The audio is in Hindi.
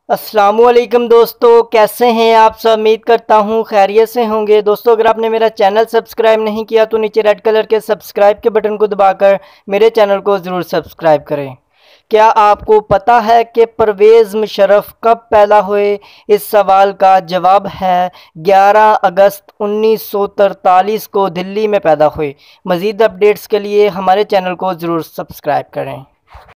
अस्सलामुअलैकुम दोस्तों, कैसे हैं आप सब। उम्मीद करता हूँ खैरियत से होंगे। दोस्तों, अगर आपने मेरा चैनल सब्सक्राइब नहीं किया तो नीचे रेड कलर के सब्सक्राइब के बटन को दबाकर मेरे चैनल को ज़रूर सब्सक्राइब करें। क्या आपको पता है कि परवेज़ मुशर्रफ कब पैदा हुए? इस सवाल का जवाब है 11 अगस्त 1943 को दिल्ली में पैदा हुए। मज़ीद अपडेट्स के लिए हमारे चैनल को ज़रूर सब्सक्राइब करें।